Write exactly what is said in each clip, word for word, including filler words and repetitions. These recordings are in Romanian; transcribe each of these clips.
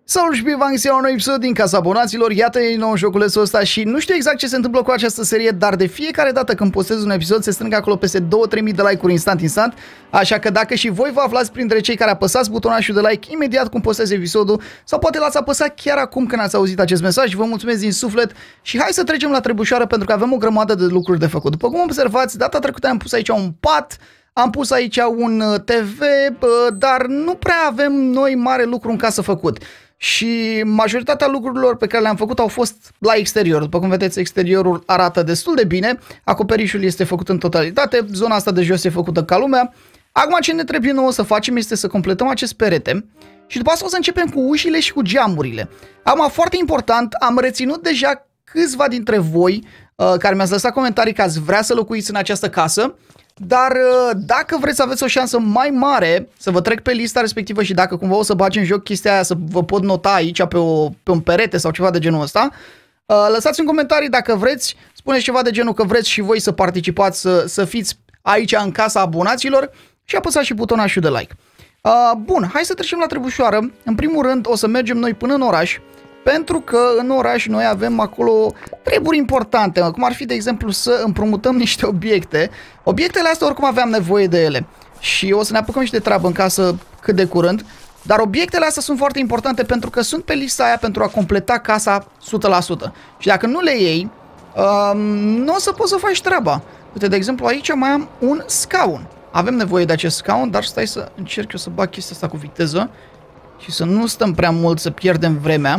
Salut și bine v-am găsit la un nou episod din Casa Abonaților. Iată e nou joculețul ăsta și nu știu exact ce se întâmplă cu această serie, dar de fiecare dată când postez un episod se strâng acolo peste două trei mii de like-uri instant instant. Așa că dacă și voi vă aflați printre cei care apăsați butonașul de like imediat cum postez episodul, sau poate l-ați apăsat chiar acum când ați auzit acest mesaj, vă mulțumesc din suflet și hai să trecem la trebușoară pentru că avem o grămadă de lucruri de făcut. După cum observați, data trecută am pus aici un pat, am pus aici un T V, dar nu prea avem noi mare lucru în casă făcut. Și majoritatea lucrurilor pe care le-am făcut au fost la exterior. După cum vedeți, exteriorul arată destul de bine, acoperișul este făcut în totalitate, zona asta de jos e făcută ca lumea. Acum ce ne trebuie nouă să facem este să completăm acest perete și după asta o să începem cu ușile și cu geamurile. Acum, foarte important, am reținut deja câțiva dintre voi uh, care mi-ați lăsat comentarii că ați vrea să locuiți în această casă. Dar dacă vreți să aveți o șansă mai mare să vă trec pe lista respectivă și dacă cumva o să bagi în joc chestia aia să vă pot nota aici pe, o, pe un perete sau ceva de genul ăsta, lăsați în comentarii dacă vreți, spuneți ceva de genul că vreți și voi să participați, să, să fiți aici în Casa Abonaților și apăsați și butonașul de like. Bun, hai să trecem la trebușoară. În primul rând o să mergem noi până în oraș, pentru că în oraș noi avem acolo treburi importante, cum ar fi, de exemplu, să împrumutăm niște obiecte. Obiectele astea oricum aveam nevoie de ele și o să ne apucăm și de treabă în casă cât de curând. Dar obiectele astea sunt foarte importante pentru că sunt pe lista aia pentru a completa casa o sută la sută. Și dacă nu le iei, um, nu o să poți să faci treaba. Uite, de exemplu, aici mai am un scaun. Avem nevoie de acest scaun, dar stai să încerc eu să bag chestia asta cu viteză și să nu stăm prea mult, să pierdem vremea.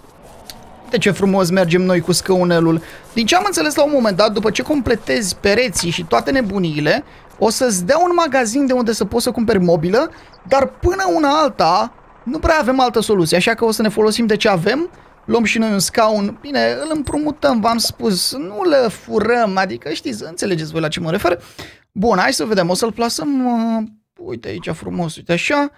De ce frumos mergem noi cu scăunelul. Din ce am înțeles la un moment dat, după ce completezi pereții și toate nebuniile, o să-ți dea un magazin de unde să poți să cumperi mobilă, dar până una alta nu prea avem altă soluție, așa că o să ne folosim de ce avem, luăm și noi un scaun, bine, îl împrumutăm, v-am spus, nu le furăm, adică știți, înțelegeți voi la ce mă refer. Bun, hai să vedem, o să-l plasăm, uh, uite aici frumos, uite așa,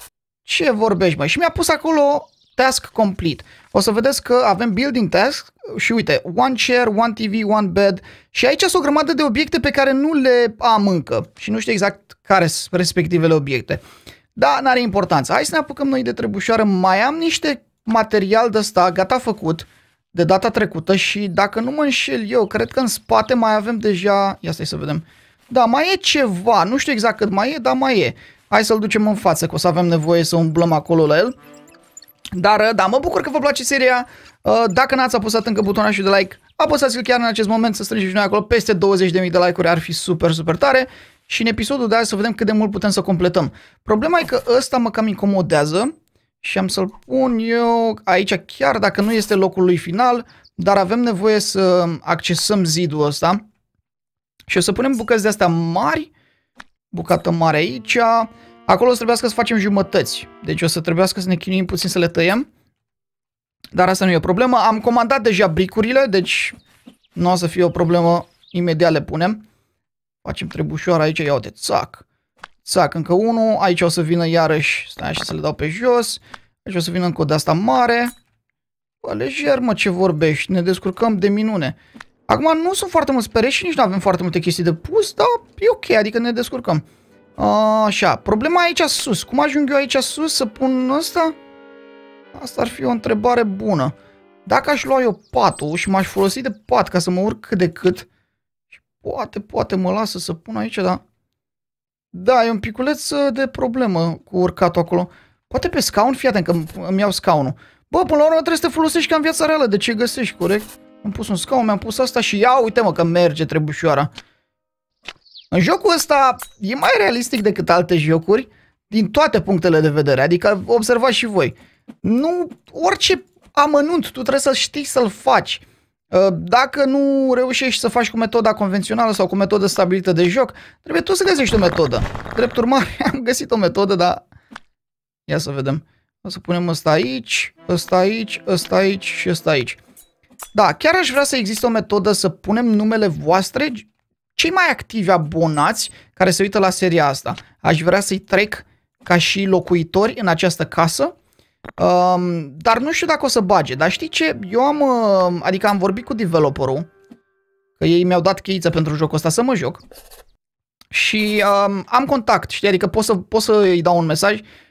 ce vorbești mai? Și mi-a pus acolo task complete. O să vedeți că avem building task și uite, one chair, one T V, one bed și aici sunt o grămadă de obiecte pe care nu le am încă și nu știu exact care sunt respectivele obiecte. Da, n-are importanță. Hai să ne apucăm noi de trebușoară. Mai am niște material de ăsta gata făcut de data trecută și dacă nu mă înșel eu, cred că în spate mai avem deja... Ia stai să vedem. Da, mai e ceva. Nu știu exact cât mai e, dar mai e. Hai să-l ducem în față, că o să avem nevoie să umblăm acolo la el. Dar, da, mă bucur că vă place seria. Dacă n-ați apăsat încă butonul de like, apăsați-l chiar în acest moment să strângem și noi acolo peste douăzeci de mii de like-uri, ar fi super, super tare. Și în episodul de azi să vedem cât de mult putem să completăm. Problema e că ăsta mă cam incomodează și am să-l pun eu aici chiar dacă nu este locul lui final, dar avem nevoie să accesăm zidul ăsta. Și o să punem bucăți de astea mari, bucată mare aici. Acolo o să trebuiască să facem jumătăți, deci o să trebuiască să ne chinuim puțin să le tăiem. Dar asta nu e o problemă, am comandat deja bricurile, deci nu o să fie o problemă, imediat le punem. Facem trebușoara aici, ia uite, țac, țac, încă unul, aici o să vină iarăși, stai așa să le dau pe jos, aici o să vină încă o de asta mare. Bă, lejer mă, ce vorbești, ne descurcăm de minune. Acum nu sunt foarte mulți pereți și nici nu avem foarte multe chestii de pus, dar e ok, adică ne descurcăm. Așa, problema aici sus. Cum ajung eu aici sus să pun ăsta? Asta ar fi o întrebare bună. Dacă aș lua eu patul și m-aș folosi de pat ca să mă urc cât de cât, și poate, poate mă lasă să pun aici, da? Da, e un piculeț de problemă cu urcatul acolo. Poate pe scaun, fii atent că îmi iau scaunul. Bă, până la urmă trebuie să te folosești ca în viața reală, de ce găsești, corect? Am pus un scaun, mi-am pus asta și ia, uite mă că merge trebușoara. În jocul ăsta e mai realistic decât alte jocuri din toate punctele de vedere, adică observați și voi. Nu, orice amănunt tu trebuie să știi să-l faci. Dacă nu reușești să faci cu metoda convențională sau cu metodă stabilită de joc, trebuie tu să găsești o metodă. Drept urmare, am găsit o metodă, dar ia să vedem. O să punem ăsta aici, ăsta aici, ăsta aici și ăsta aici. Da, chiar aș vrea să existe o metodă să punem numele voastre, cei mai activi abonați care se uită la seria asta. Aș vrea să-i trec ca și locuitori în această casă, um, dar nu știu dacă o să bage. Dar știi ce? Eu am, uh, adică am vorbit cu developerul, că ei mi-au dat cheiță pentru jocul ăsta să mă joc. Și um, am contact, știi? Adică pot să, pot să îi dau un mesaj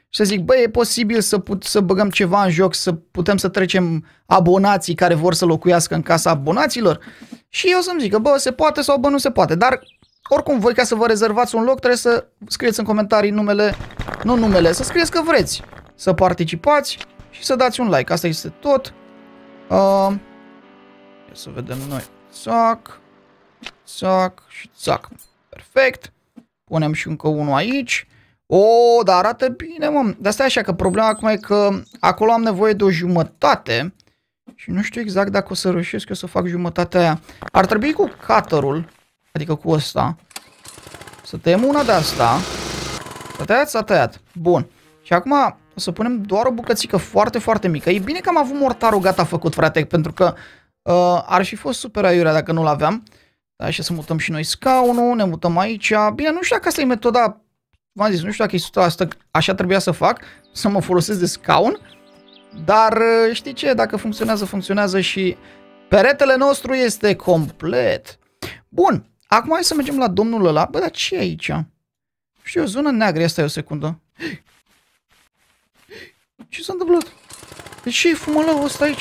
și să zic, băi, e posibil să, put, să băgăm ceva în joc, să putem să trecem abonații care vor să locuiască în casa abonaților? Și eu să-mi zic, bă, se poate sau bă, nu se poate. Dar, oricum, voi ca să vă rezervați un loc, trebuie să scrieți în comentarii numele, nu numele, să scrieți că vreți să participați și să dați un like. Asta este tot. Uh, să vedem noi. Țac, țac și țac. Perfect. Punem și încă unul aici. O, dar arată bine, mă. Dar stai așa, că problema acum e că acolo am nevoie de o jumătate. Și nu știu exact dacă o să reușesc eu să fac jumătatea aia. Ar trebui cu cutter-ul, adică cu ăsta, să tăiem una de asta. S-a tăiat? S-a tăiat. Bun. Și acum o să punem doar o bucățică foarte, foarte mică. E bine că am avut mortarul gata făcut, frate, pentru că uh, ar fi fost super aiurea dacă nu l-aveam. Așa, să mutăm și noi scaunul, ne mutăm aici. Bine, nu știu dacă asta e metoda, v-am zis, nu știu dacă e sută la sută așa trebuia să fac, să mă folosesc de scaun. Dar știi ce, dacă funcționează, funcționează și peretele nostru este complet. Bun, acum hai să mergem la domnul ăla. Bă, dar ce e aici? Știu, o zonă neagră, asta e o secundă. Ce s-a întâmplat? De ce e fumălăul ăsta aici?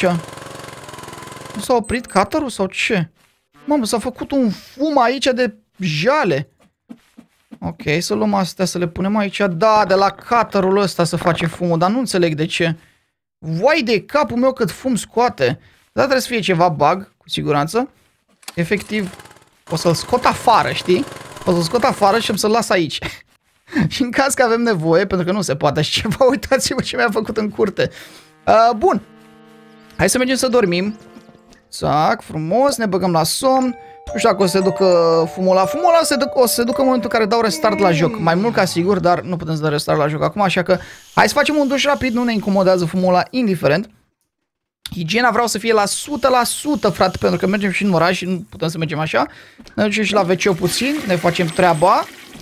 Nu s-a oprit cutter-ul sau ce? Mamă, s-a făcut un fum aici de jale. Ok, să luăm astea, să le punem aici. Da, de la cutter-ul ăsta să face fumul, dar nu înțeleg de ce. Vai de capul meu cât fum scoate. Dar trebuie să fie ceva bug, cu siguranță. Efectiv, o să-l scot afară, știi? O să-l scot afară și am să-l las aici. Și în caz că avem nevoie, pentru că nu se poate așa ceva, uitați-vă ce mi-a făcut în curte. Uh, bun. Hai să mergem să dormim. Zac, frumos, ne băgăm la somn. Nu știu dacă o să se ducă fumul ăla. Fumul ăla se duc, o să se ducă în momentul în care dau restart la joc. Mai mult ca sigur, dar nu putem să dăm restart la joc acum, așa că hai să facem un duș rapid, nu ne incomodează fumul ăla, indiferent. Igiena vreau să fie la o sută la sută, frate, pentru că mergem și în oraș și nu putem să mergem așa. Ne ducem și la ve ce puțin, ne facem treaba.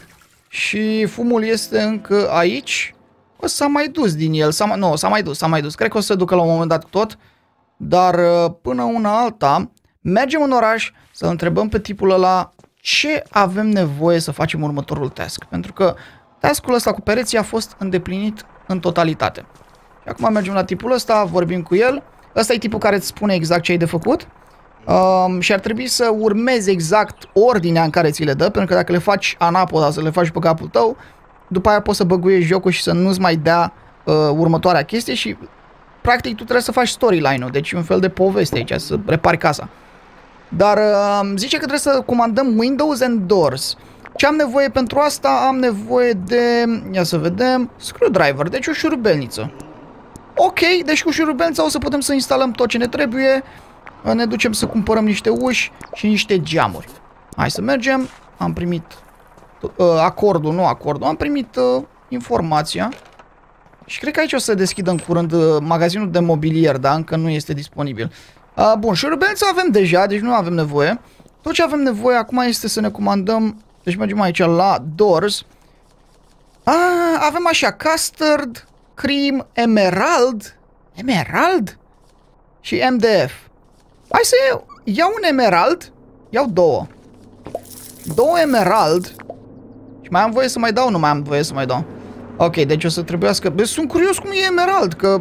Și fumul este încă aici. O s-a mai dus din el, s-a, nu, s-a mai dus, s-a mai dus. Cred că o să se ducă la un moment dat tot. Dar până una alta, mergem în oraș să întrebăm pe tipul ăla ce avem nevoie să facem următorul task. Pentru că task-ul ăsta cu pereții a fost îndeplinit în totalitate. Și acum mergem la tipul ăsta, vorbim cu el. Ăsta e tipul care îți spune exact ce ai de făcut. Um, și ar trebui să urmezi exact ordinea în care ți le dă. Pentru că dacă le faci anapoda, să le faci pe capul tău, după aia poți să băguiești jocul și să nu-ți mai dea uh, următoarea chestie. Și practic tu trebuie să faci storyline-ul. Deci un fel de poveste aici, să repari casa. Dar uh, zice că trebuie să comandăm Windows and Doors. Ce am nevoie pentru asta? Am nevoie de, ia să vedem, screwdriver, deci o șurubelniță. Ok, deci cu șurubelnița o să putem să instalăm tot ce ne trebuie. Ne ducem să cumpărăm niște uși și niște geamuri. Hai să mergem. Am primit uh, acordul, nu acordul, am primit uh, informația. Și cred că aici o să deschidă în curând uh, magazinul de mobilier, dar încă nu este disponibil. Uh, bun, șurubelnița avem deja, deci nu avem nevoie. Tot ce avem nevoie acum este să ne comandăm. Deci mergem aici la Doors. Ah, avem așa, Custard, Cream, Emerald. Emerald? Și M D F. Hai să iau, iau un Emerald. Iau două. Două Emerald. Și mai am voie să mai dau? Nu mai am voie să mai dau. Ok, deci o să trebuiască. Bă, sunt curios cum e Emerald, că...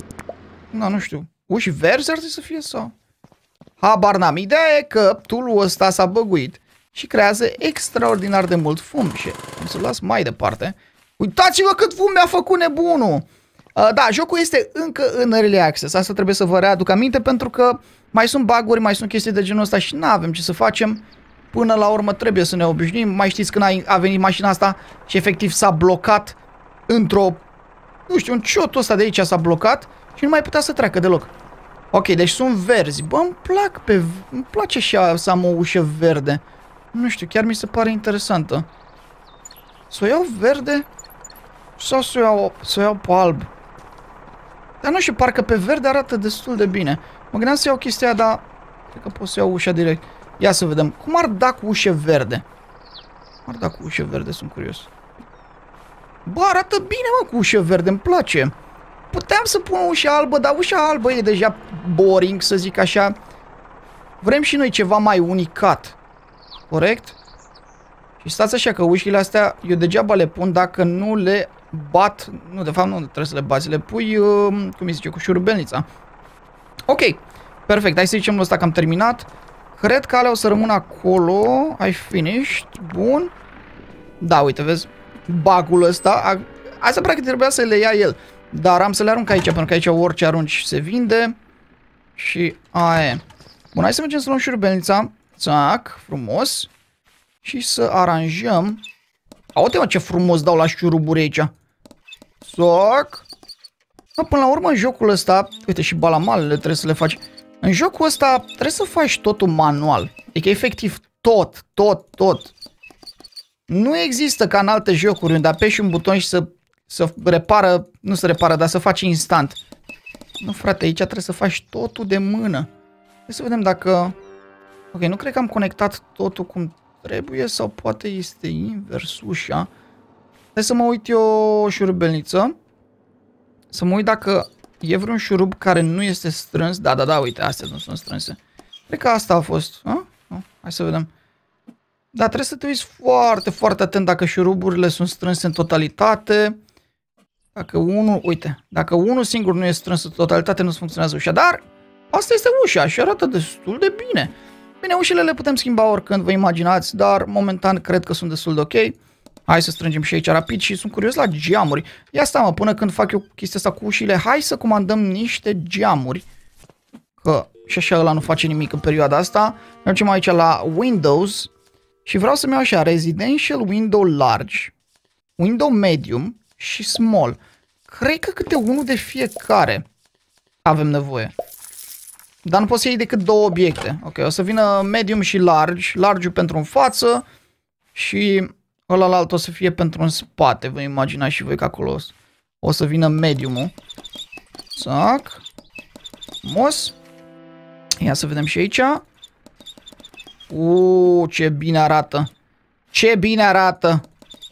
Na, nu știu. Uși verzi ar trebui să fie sau? Habar n-am. Ideea e că tool-ul ăsta s-a băguit și creează extraordinar de mult fum. Și am să-l las mai departe. Uitați-vă cât fum mi-a făcut nebunul! Uh, da, jocul este încă în early access. Asta trebuie să vă readuc aminte pentru că mai sunt bug-uri, mai sunt chestii de genul ăsta și nu avem ce să facem. Până la urmă trebuie să ne obișnuim. Mai știți când a, a venit mașina asta și efectiv s-a blocat într-o... Nu știu, un ciotul ăsta de aici s-a blocat și nu mai putea să treacă deloc. Ok, deci sunt verzi. Bă, îmi plac pe... Îmi place și să am o ușă verde. Nu știu, chiar mi se pare interesantă. Să o iau verde? Sau să o iau, să o iau pe alb? Dar nu știu, parcă pe verde arată destul de bine. Mă gândeam să iau chestia aia, dar... Cred că pot să iau ușa direct. Ia să vedem. Cum ar da cu ușă verde? Cum ar da cu ușă verde? Sunt curios. Bă, arată bine, mă, cu ușă verde. Îmi place. Puteam să pun ușa albă, dar ușa albă e deja boring, să zic așa. Vrem și noi ceva mai unicat. Corect? Și stați așa că ușile astea eu degeaba le pun dacă nu le bat, nu, de fapt nu trebuie să le bați, le pui, uh, cum îi zice, cu șurubelnița. Ok, perfect, hai să zicem ăsta că am terminat. Cred că alea o să rămână acolo. Ai finished, bun. Da, uite, vezi, bug-ul ăsta, asta practic trebuia să le ia el. Dar am să le arunc aici, pentru că aici orice arunci se vinde. Și aia e. Bun, hai să mergem să luăm șurubelnița. Țac, frumos. Și să aranjăm. Aute, mă, ce frumos dau la șuruburi aici. Țac. No, până la urmă, în jocul ăsta, uite, și balamalele trebuie să le faci. În jocul ăsta trebuie să faci totul manual. Adică, efectiv, tot, tot, tot. Nu există ca în alte jocuri unde apeși un buton și să, să repară, nu să repară, dar să faci instant. Nu, frate, aici trebuie să faci totul de mână. Hai să vedem dacă... Ok, nu cred că am conectat totul cum trebuie sau poate este invers ușa. Hai să mă uit eu o șurubelniță. Să mă uit dacă e vreun șurub care nu este strâns. Da, da, da, uite, astea nu sunt strânse. Cred că asta a fost. A? A? Hai să vedem. Dar trebuie să te uiți foarte, foarte atent dacă șuruburile sunt strânse în totalitate. Dacă unul, uite, dacă unul singur nu e strâns în totalitate, nu funcționează ușa. Dar asta este ușa și arată destul de bine. Bine, ușile le putem schimba oricând, vă imaginați, dar momentan cred că sunt destul de ok. Hai să strângem și aici rapid și sunt curios la geamuri. Ia stai, mă, până când fac eu chestia asta cu ușile, hai să comandăm niște geamuri. Că și așa ăla nu face nimic în perioada asta. Mergem aici la Windows și vreau să-mi iau așa, Residential Window Large, Window Medium și Small. Cred că câte unul de fiecare avem nevoie. Dar nu poți să iei decât două obiecte. Ok, o să vină medium și large. Large-ul pentru în față și ălalt o să fie pentru în spate. Vă imaginați și voi că acolo o să vină medium-ul. Zac. Frumos. Ia să vedem și aici. Uuu, ce bine arată. Ce bine arată.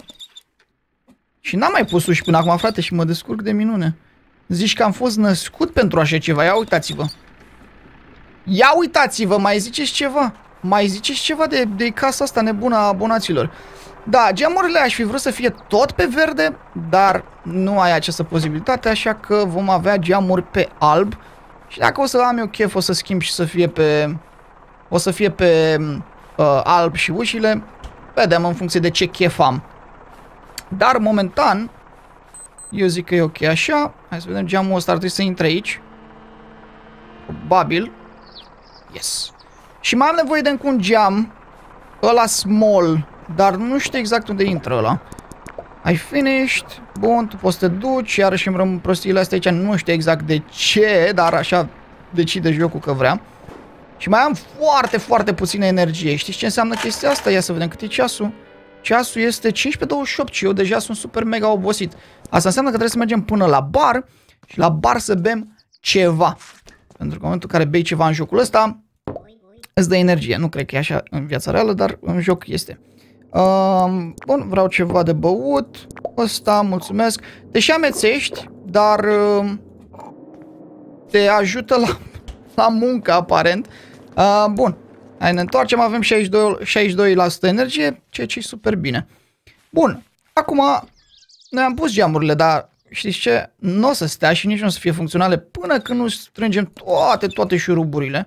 Și n-am mai pus uși până acum, frate, și mă descurc de minune. Zici că am fost născut pentru așa ceva. Ia uitați-vă. Ia uitați-vă, mai ziceți ceva? Mai ziceți ceva de, de casa asta nebună a abonaților? Da, geamurile aș fi vrut să fie tot pe verde, dar nu ai această posibilitate, așa că vom avea geamuri pe alb. Și dacă o să am eu chef, o să schimb și să fie pe... O să fie pe uh, alb și ușile. Vedem în funcție de ce chef am. Dar momentan, eu zic că e ok așa. Hai să vedem, geamul ăsta ar trebui să intre aici. Probabil. Yes. Și mai am nevoie de încă un geam. Ăla small. Dar nu știu exact unde intră ăla. Ai finished. Bun, tu poți să te duci. Iarăși îmi rămân prostiile astea aici. Nu știu exact de ce, dar așa decide jocul că vrea. Și mai am foarte, foarte puțină energie. Știți ce înseamnă chestia asta? Ia să vedem cât e ceasul. Ceasul este cincisprezece douăzeci și opt și eu deja sunt super mega obosit. Asta înseamnă că trebuie să mergem până la bar și la bar să bem ceva. Pentru că în momentul în care bei ceva în jocul ăsta, îți dă energie. Nu cred că e așa în viața reală, dar în joc este. Uh, bun, vreau ceva de băut. Ăsta, mulțumesc. Deși amețești, dar uh, te ajută la, la muncă, aparent. Uh, bun, hai ne întoarcem. Avem șaizeci și doi la sută energie, ceea ce e super bine. Bun, acum noi am pus geamurile, dar știți ce? Nu o să stea și nici nu o să fie funcționale până când nu strângem toate, toate șuruburile.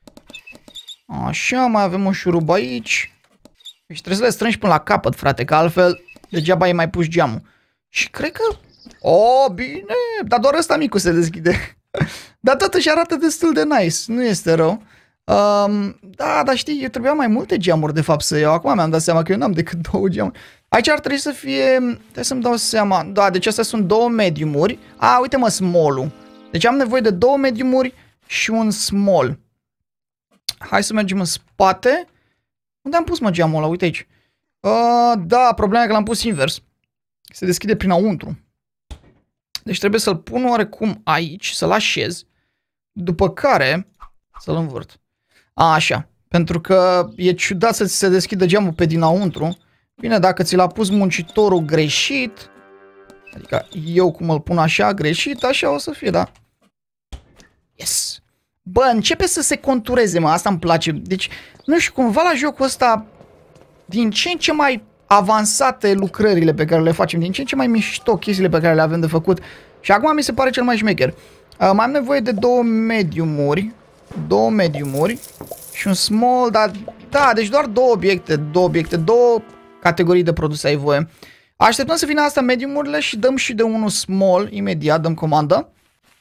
Așa, mai avem un șurub aici. Deci trebuie să le strângi până la capăt, frate, că altfel degeaba ai mai pus geamul. Și cred că... O, bine, dar doar ăsta micu se deschide. Dar totuși arată destul de nice, nu este rău. Um, da, dar știi, eu trebuia mai multe geamuri de fapt să iau. Acum mi-am dat seama că eu n-am decât două geamuri. Aici ar trebui să fie... Trebuie să-mi dau seama. Da, deci astea sunt două mediumuri. A, uite mă, small-ul. Deci am nevoie de două mediumuri și un small. Hai să mergem în spate. Unde am pus, mă, geamul ăla? Uite aici. Uh, da, problema e că l-am pus invers. Se deschide prin înăuntru. Deci trebuie să-l pun oarecum aici, să-l așez. După care să-l învârt. A, așa. Pentru că e ciudat să ți se deschidă geamul pe dinăuntru. Bine, dacă ți l-a pus muncitorul greșit, adică eu cum îl pun așa, greșit, așa o să fie, da? Yes! Bă, începe să se contureze, mă, asta îmi place. Deci, nu știu, cumva la jocul ăsta, din ce în ce mai avansate lucrările pe care le facem, din ce în ce mai mișto chestiile pe care le avem de făcut. Și acum mi se pare cel mai șmecher. Uh, mai am nevoie de două mediumuri, două mediumuri și un small, dar da, deci doar două obiecte, două obiecte, două categorii de produse ai voie. Așteptăm să vină asta mediumurile și dăm și de unul small, imediat dăm comandă.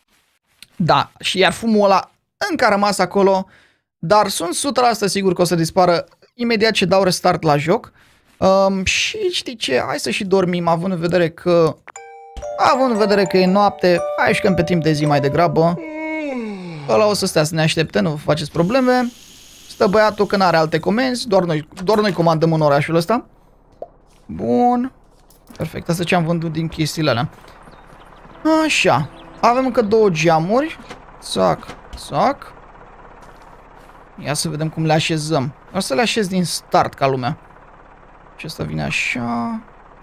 Da, și iar fumul ăla încă a rămas acolo, dar sunt o sută la sută sigur că o să dispară imediat ce dau restart la joc. Um, și știi ce, hai să și dormim, având în vedere că având în vedere că e noapte, hai și pe timp de zi mai degrabă. Ăla o să stea să ne aștepte, nu vă faceți probleme. Stă băiatul că n-are alte comenzi, doar noi, doar noi comandăm în orașul ăsta. Bun. Perfect, asta ce am vândut din chestiile alea. Așa, avem încă două geamuri. Sac, sac. Ia să vedem cum le așezăm. O să le așez din start ca lumea. Și asta vine așa.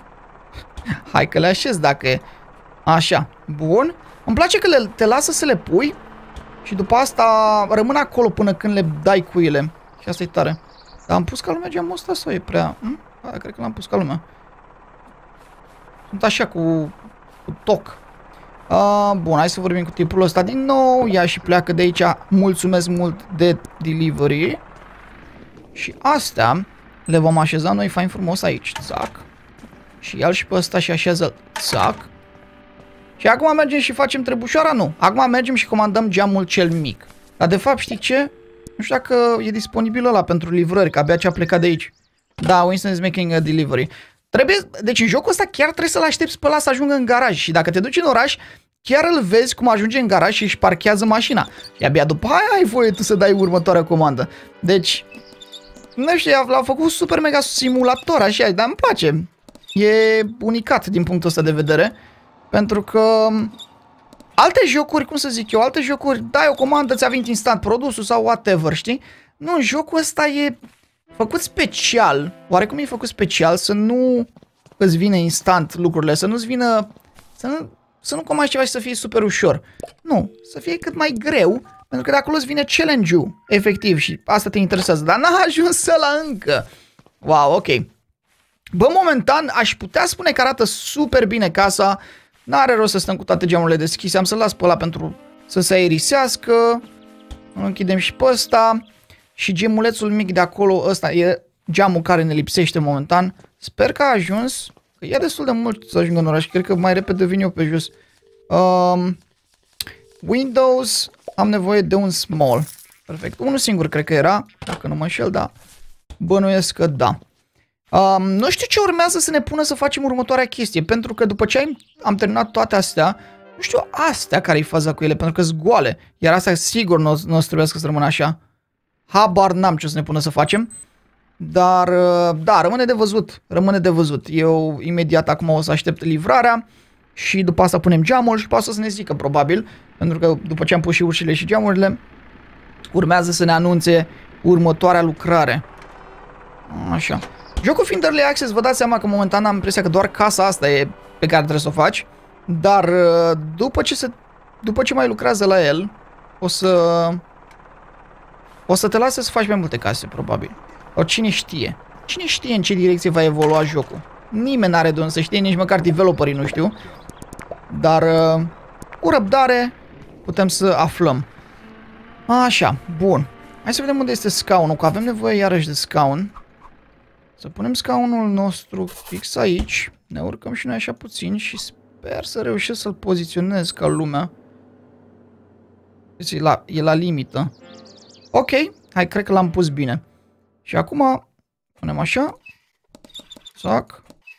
Hai că le așez dacă e. Așa, bun. Îmi place că le, te lasă să le pui și după asta rămân acolo până când le dai cuile. Și asta e tare. Dar am pus ca lumea geamul ăsta sau e prea... Hm? Ha, cred că l-am pus ca lumea. Sunt așa cu, cu toc. Uh, bun, hai să vorbim cu tipul ăsta din nou. Ia și pleacă de aici. Mulțumesc mult de delivery. Și astea le vom așeza noi fain frumos aici. Zac. Și ia și pe ăsta și așează. Zac. Și acum mergem și facem trebușoara? Nu. Acum mergem și comandăm geamul cel mic. Dar de fapt știi ce? Nu știu dacă e disponibil ăla pentru livrări, că abia ce a plecat de aici. Da, Winston is making a delivery. Trebuie, deci în jocul ăsta chiar trebuie să-l aștepți pe ăla să ajungă în garaj. Și dacă te duci în oraș, chiar îl vezi cum ajunge în garaj și își parchează mașina. Și abia după aia ai voie tu să dai următoarea comandă. Deci, nu știu, l-a făcut super mega simulator așa, dar îmi place. E unicat din punctul ăsta de vedere. Pentru că alte jocuri, cum să zic eu, alte jocuri, dai o comandă, ți-a venit instant produsul sau whatever, știi? Nu, jocul ăsta e făcut special, oarecum e făcut special să nu îți vină instant lucrurile, să nu-ți vină, să nu, să nu comanzi ceva și să fie super ușor. Nu, să fie cât mai greu, pentru că de acolo îți vine challenge-ul, efectiv, și asta te interesează, dar n-a ajuns ăla încă. Wow, ok. Bă, momentan aș putea spune că arată super bine casa. N-are rost să stăm cu toate geamurile deschise. Am să-l las pe ăla pentru să se aerisească. Îl închidem și pe ăsta. Și gemulețul mic de acolo, ăsta e geamul care ne lipsește momentan. Sper că a ajuns. Că e destul de mult să ajungă în oraș. Cred că mai repede vin eu pe jos. Um, Windows. Am nevoie de un small. Perfect. Unul singur cred că era. Dacă nu mă înșel, da. Bănuiesc că da. Um, nu știu ce urmează să ne pună să facem următoarea chestie, pentru că după ce am, am terminat toate astea, nu știu astea care-i faza cu ele, pentru că sunt goale, iar astea sigur nu, nu o să trebuiască să rămână așa. Habar n-am ce o să ne pună să facem, dar da, rămâne de văzut, rămâne de văzut. Eu imediat acum o să aștept livrarea și după asta punem geamul și poate să ne zică probabil, pentru că după ce am pus și ușile și geamurile, urmează să ne anunțe următoarea lucrare. Așa. Jocul fiind Early Access, vă dați seama că momentan am impresia că doar casa asta e pe care trebuie să o faci. Dar după ce, se, după ce mai lucrează la el, o să o să te lase să faci mai multe case, probabil. O cine știe. Cine știe în ce direcție va evolua jocul. Nimeni n-are de unde să știe, nici măcar developerii nu știu. Dar cu răbdare putem să aflăm. Așa, bun. Hai să vedem unde este scaunul, că avem nevoie iarăși de scaun. Să punem scaunul nostru fix aici. Ne urcăm și noi așa puțin și sper să reușesc să-l poziționez ca lumea. E la, e la limită. Ok, hai, cred că l-am pus bine. Și acum punem așa. Sac.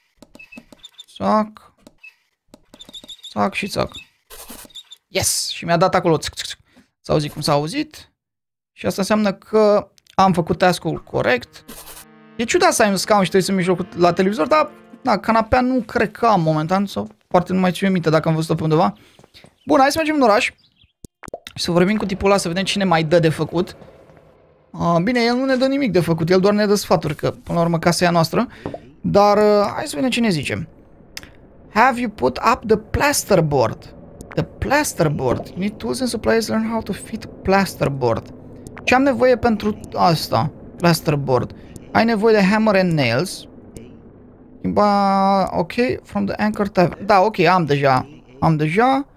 Sac. Sac și sac. Yes! Și mi-a dat acolo. S-a auzit cum s-a auzit. Și asta înseamnă că am făcut task-ul corect. E ciudat să ai un scaun și trebuie să mijloc la televizor, dar na, canapea nu cred că am momentan, sau poate nu mai ține minte dacă am văzut-o pe undeva. Bun, hai să mergem în oraș și să vorbim cu tipul ăla să vedem cine mai dă de făcut. Uh, bine, el nu ne dă nimic de făcut, el doar ne dă sfaturi, că până la urmă casa e a noastră. Dar uh, hai să vedem ce ne zice. Have you put up the plasterboard? The plasterboard. You need tools and supplies to learn how to fit plasterboard. Ce am nevoie pentru asta? Plasterboard. Ai nevoie de hammer and nails. Ba, ok, from the anchor tab. Da, ok, am deja. Am deja.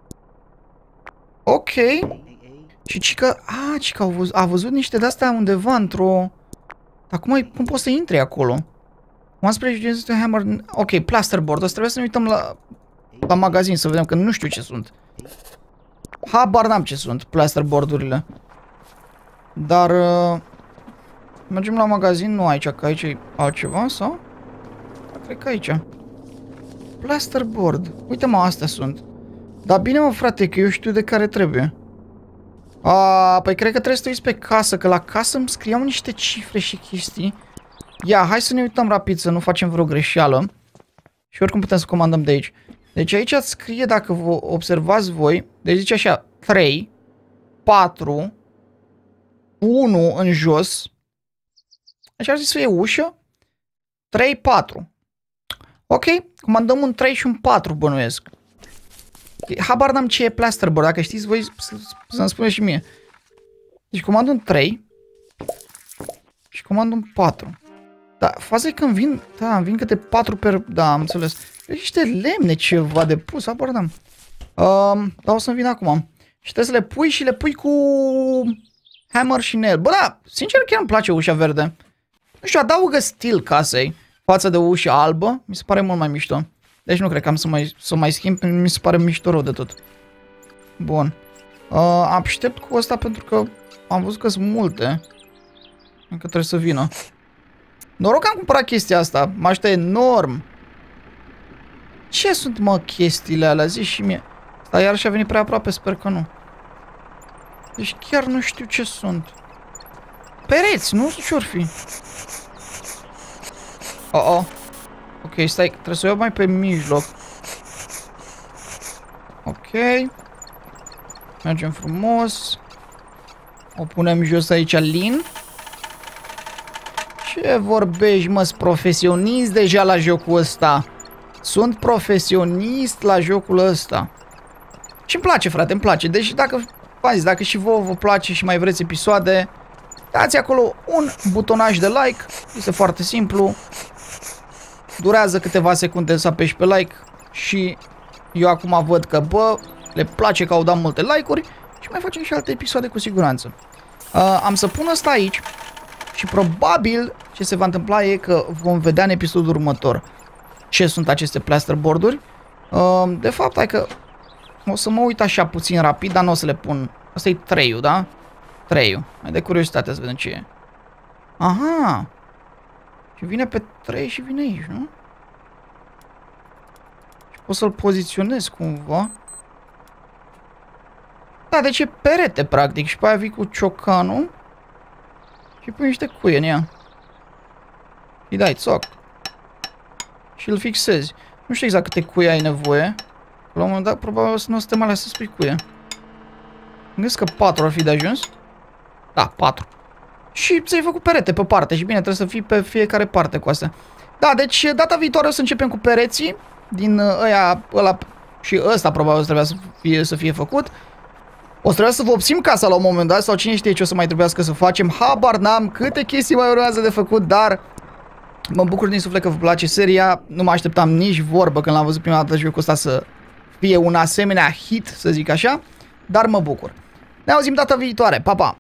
Ok. Și cică, a, cică au văzut, a văzut niște de-astea undeva într-o... Dar cum, ai, cum poți să intri acolo? Once prejudiced hammer... Ok, plasterboard. O să trebuie să ne uităm la, la magazin să vedem, că nu știu ce sunt. Habar n-am ce sunt plasterboard-urile. Dar... Uh, mergem la magazin, nu aici, că aici e altceva, sau? Cred că aici. Plasterboard. Uite mă, astea sunt. Dar bine mă frate, că eu știu de care trebuie. A, păi cred că trebuie să te uiți pe casă, că la casă îmi scriau niște cifre și chestii. Ia, hai să ne uităm rapid, să nu facem vreo greșeală. Și oricum putem să comandăm de aici. Deci aici îți scrie, dacă vă observați voi, deci zice așa, trei, patru, unu în jos. Așa ar zis să fie ușă. trei, patru. Ok, comandăm un trei și un patru, bănuiesc. Habar n-am ce e plasterboard, dacă știți voi să-mi spuneți și mie. Deci comand un trei și comand un patru. Da, faza e că îmi vin, da, îmi vin câte patru per... Da, am înțeles. Deci niște lemne ceva de pus, habar n-am. Um, da, o să-mi vin acum. Și trebuie să le pui și le pui cu hammer și nail. Bă, da, sincer chiar îmi place ușa verde. Nu știu, adaugă stil casei față de ușa albă. Mi se pare mult mai mișto. Deci nu cred că am să mai, să mai schimb, mi se pare mișto rău de tot. Bun. Uh, aștept cu ăsta pentru că am văzut că sunt multe. Încă trebuie să vină. Noroc că am cumpărat chestia asta. Mă ajută enorm. Ce sunt, mă, chestiile alea? Zi și mie. Dar iarăși a venit prea aproape, sper că nu. Deci chiar nu știu ce sunt. Pereți, nu știu ce-or fi. Oh, oh. Ok, stai, trebuie să o iau mai pe mijloc. Ok. Mergem frumos. O punem jos aici, lin. Ce vorbești, mă, sunt profesionist deja la jocul ăsta. Sunt profesionist la jocul ăsta. Și îmi place, frate, îmi place. Deci dacă, v-am zis, dacă și vouă vă place și mai vreți episoade, dați acolo un butonaj de like. Este foarte simplu. Durează câteva secunde să apeși pe like. Și eu acum văd că, bă, le place că au dat multe like-uri. Și mai facem și alte episoade cu siguranță. uh, Am să pun asta aici. Și probabil ce se va întâmpla e că vom vedea în episodul următor ce sunt aceste plasterboard-uri. uh, De fapt, hai că o să mă uit așa puțin rapid, dar nu o să le pun. Asta e trei-ul, da? trei-ul. Mai de curiozitate să vedem ce e. Aha. Și vine pe trei și vine aici, nu? Și pot să-l poziționez cumva. Da, deci e perete, practic. Și pe aia vii cu ciocanul și pui niște cuie în ea. Îi dai țoc. Și îl fixezi. Nu știu exact câte cuie ai nevoie. La un moment dat, probabil o să nu o să te mai lasă să spui cuie. Gândesc că patru ar fi de ajuns. Da, patru. Și ți-ai făcut perete pe parte. Și bine, trebuie să fii pe fiecare parte cu astea. Da, deci data viitoare o să începem cu pereții. Din ăia, ăla și ăsta probabil o să trebuia să fie, să fie făcut. O să trebuia să vopsim casa la un moment dat. Sau cine știe ce o să mai trebuiască să facem. Habar n-am câte chestii mai urmează de făcut. Dar mă bucur din suflet că vă place seria. Nu mă așteptam nici vorbă când l-am văzut prima dată jocul ăsta să fie un asemenea hit, să zic așa. Dar mă bucur. Ne auzim data viitoare. Pa, pa!